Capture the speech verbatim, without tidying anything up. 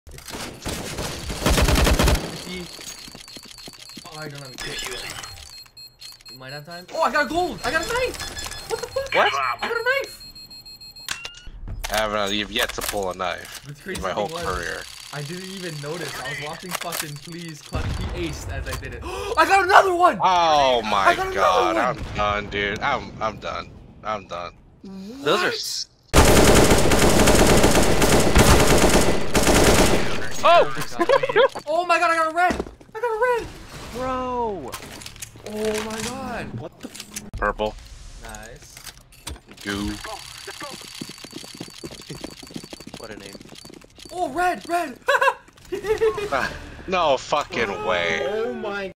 Oh, I don't have a kit yet. You might have time. Oh, I got a gold! I got a knife! What the fuck? What? I got a knife! I haven't. You've yet to pull a knife in my whole was, career. I didn't even notice. I was watching fucking Please Clutch. He aced as I did it. I got another one! Oh my got god, one. I'm done, dude. I'm I'm done. I'm done. What? Those are. S oh! Oh my god, I got a red! I got a red! Bro! Oh my god! What the f- Purple. Nice. Goo. What a name. Oh, red! Red! No fucking way. Oh my